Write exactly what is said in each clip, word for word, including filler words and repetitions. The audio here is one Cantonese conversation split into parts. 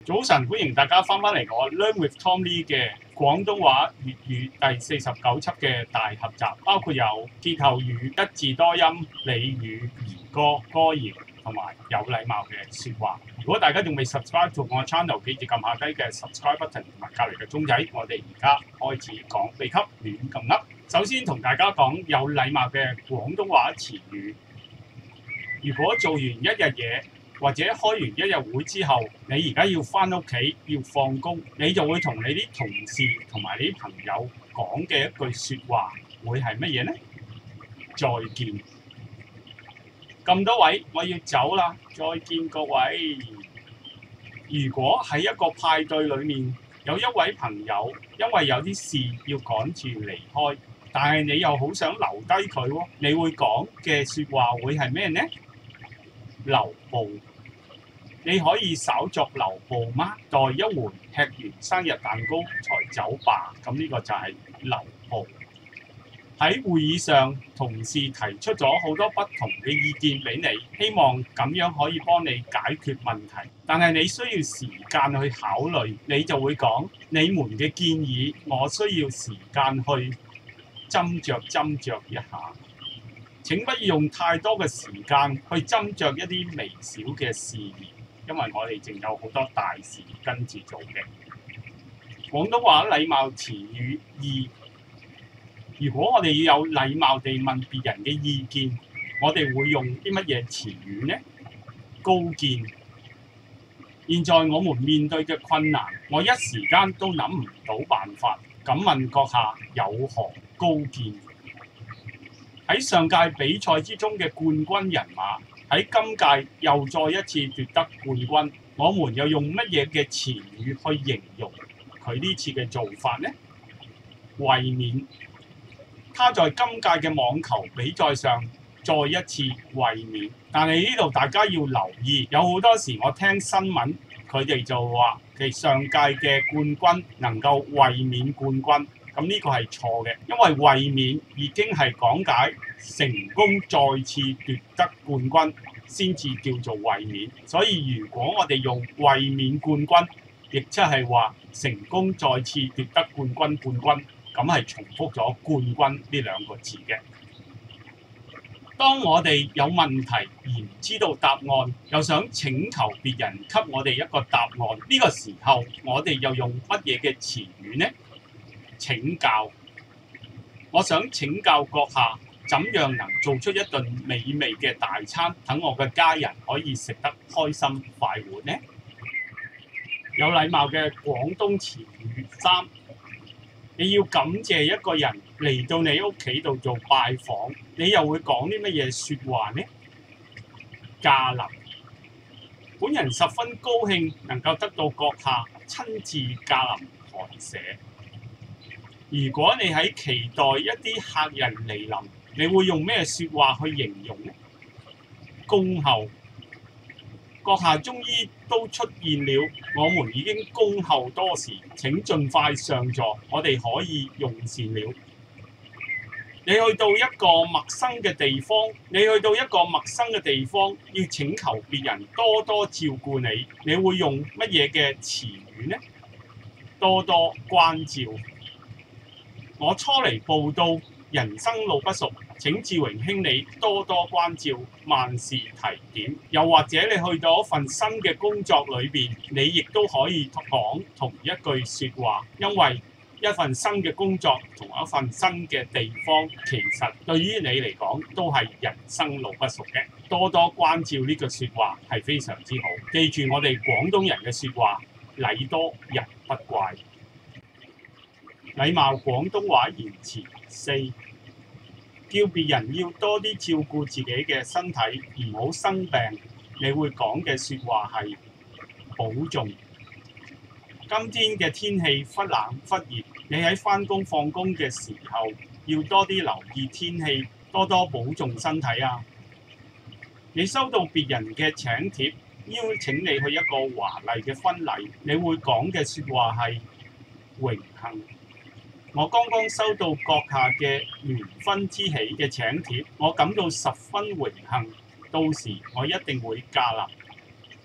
早晨，歡迎大家翻返嚟我 Learn with Tom Lee 嘅廣東話粵語第四十九輯嘅大合集，包括有歇後語、一字多音、俚語、兒歌、歌謠同埋有禮貌嘅説話。如果大家仲未 subscribe 做我嘅 channel，記住撳下低嘅 subscribe button 同埋隔離嘅鐘仔。我哋而家開始講秘笈亂咁噏。首先同大家講有禮貌嘅廣東話詞語。如果做完一日嘢，或者開完一日會之後，你而家要返屋企要放工，你就會同你啲同事同埋你啲朋友講嘅一句説話會係乜嘢呢？再見。咁多位，我要走啦，再見各位。如果喺一個派對裏面，有一位朋友因為有啲事要趕住離開，但係你又好想留低佢喎，你會講嘅説話會係咩呢？留步，你可以稍作留步嗎？待一會吃完生日蛋糕才走吧。咁呢個就係留步。喺會議上，同事提出咗好多不同嘅意見俾你，希望咁樣可以幫你解決問題。但係你需要時間去考慮，你就會講你們嘅建議，我需要時間去斟酌斟酌一下。請不要用太多嘅時間去斟酌一啲微小嘅事宜，因為我哋仲有好多大事跟住做嘅。廣東話禮貌詞語二：如果我哋要有禮貌地問別人嘅意見，我哋會用啲乜嘢詞語呢？高見。現在我們面對嘅困難，我一時間都諗唔到辦法。敢問閣下有何高見？喺上屆比賽之中嘅冠軍人馬，喺今屆又再一次奪得冠軍，我們又用乜嘢嘅詞語去形容佢呢次嘅做法呢？衛冕。他在今屆嘅網球比賽上再一次衛冕，但係呢度大家要留意，有好多時我聽新聞，佢哋就話其實上屆嘅冠軍能夠衛冕冠軍。咁呢個係錯嘅，因為衛冕已經係講解成功再次奪得冠軍先至叫做衛冕，所以如果我哋用衛冕冠軍，亦即係話成功再次奪得冠軍冠軍，咁係重複咗冠軍呢兩個字嘅。當我哋有問題而唔知道答案，又想請求別人給我哋一個答案，呢個時候我哋又用乜嘢嘅詞語呢？請教，我想請教閣下，怎樣能做出一頓美味嘅大餐，等我嘅家人可以食得開心快活呢？有禮貌嘅廣東詞語三：你要感謝一個人嚟到你屋企度做拜訪，你又會講啲乜嘢説話呢？駕臨。本人十分高興能夠得到閣下親自駕臨寒舍。如果你喺期待一啲客人嚟臨，你會用咩説話去形容呢？恭候。閣下終於都出現了，我們已經恭候多時，請盡快上座，我哋可以用膳了。你去到一個陌生嘅地方，你去到一個陌生嘅地方，要請求別人多多照顧你，你會用乜嘢嘅詞語呢？多多關照。我初嚟報到，人生路不熟，請志榮兄你多多關照，萬事提點。又或者你去到一份新嘅工作裏邊，你亦都可以講同一句説話，因為一份新嘅工作同一份新嘅地方，其實對於你嚟講都係人生路不熟嘅。多多關照呢句説話係非常之好。記住我哋廣東人嘅説話，禮多人不怪。禮貌廣東話言辭四：叫別人要多啲照顧自己嘅身體，唔好生病。你會講嘅説話係保重。今天嘅天氣忽冷忽熱，你喺返工放工嘅時候要多啲留意天氣，多多保重身體啊！你收到別人嘅請帖，邀請你去一個華麗嘅婚禮，你會講嘅説話係榮幸。我剛剛收到閣下嘅聯婚之喜嘅請帖，我感到十分榮幸，到時我一定會駕臨。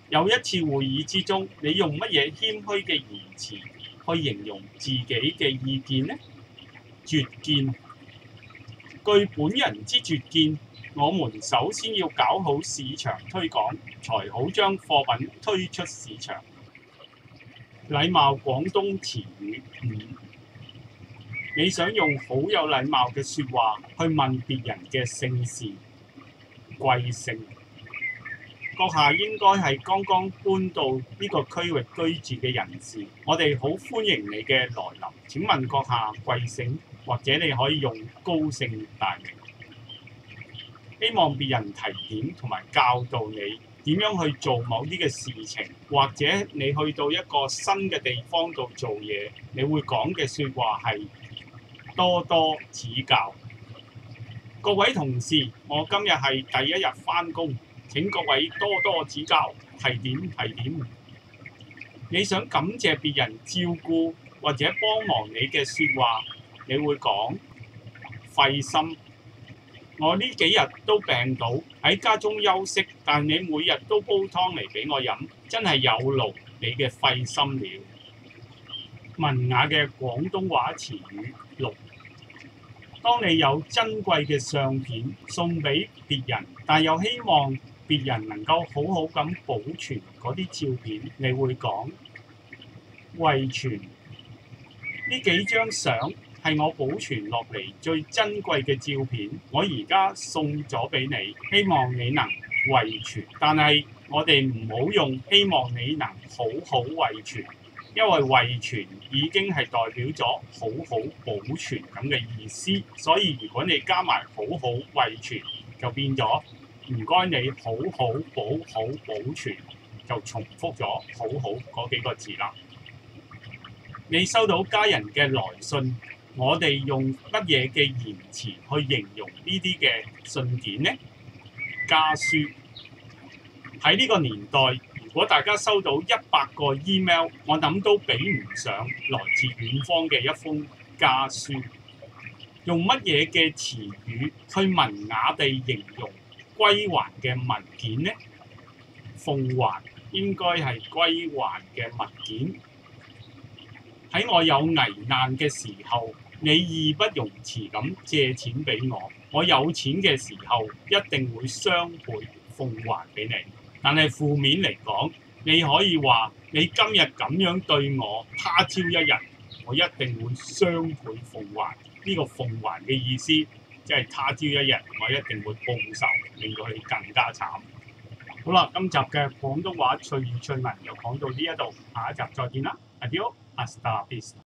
有一次會議之中，你用乜嘢謙虛嘅言辭去形容自己嘅意見呢？絕見。據本人之絕見，我們首先要搞好市場推廣，才好將貨品推出市場。禮貌廣東詞語五，你想用好有禮貌嘅説話去問別人嘅姓氏、貴姓。閣下應該係剛剛搬到呢個區域居住嘅人士，我哋好歡迎你嘅來臨。請問閣下貴姓，或者你可以用高姓大名。希望別人提點同埋教導你點樣去做某啲嘅事情，或者你去到一個新嘅地方度做嘢，你會講嘅説話係多多指教。各位同事，我今日係第一日返工。請各位多多指教，提點提點。你想感謝別人照顧或者幫忙你嘅説話，你會講費心。我呢幾日都病倒，喺家中休息，但你每日都煲湯嚟俾我飲，真係有勞你嘅費心了。文雅嘅廣東話詞語六。當你有珍貴嘅相片送俾別人，但又希望別人能夠好好咁保存嗰啲照片，你會講遺傳。呢幾張相係我保存落嚟最珍貴嘅照片，我而家送咗俾你，希望你能遺傳。但係我哋唔好用希望你能好好遺傳，因為遺傳已經係代表咗好好保存咁嘅意思，所以如果你加埋好好遺傳，就變咗唔該你好好保好保存，就重複咗好好嗰幾個字啦。你收到家人嘅來信，我哋用乜嘢嘅言辭去形容呢啲嘅信件呢？家書。喺呢個年代，如果大家收到一百個 email， 我諗都比唔上來自遠方嘅一封家書。用乜嘢嘅詞語去文雅地形容歸還嘅文件呢？奉還應該係歸還嘅文件。喺我有危難嘅時候，你義不容辭咁借錢俾我，我有錢嘅時候一定會雙倍奉還俾你。但係負面嚟講，你可以話你今日咁樣對我，他朝一日我一定會雙倍奉還。呢個奉還嘅意思，即係他朝一日我一定會報仇，令到佢更加慘。好啦，今集嘅廣東話趣語趣聞就講到呢一度，下一集再見啦，Adios，hasta la vista。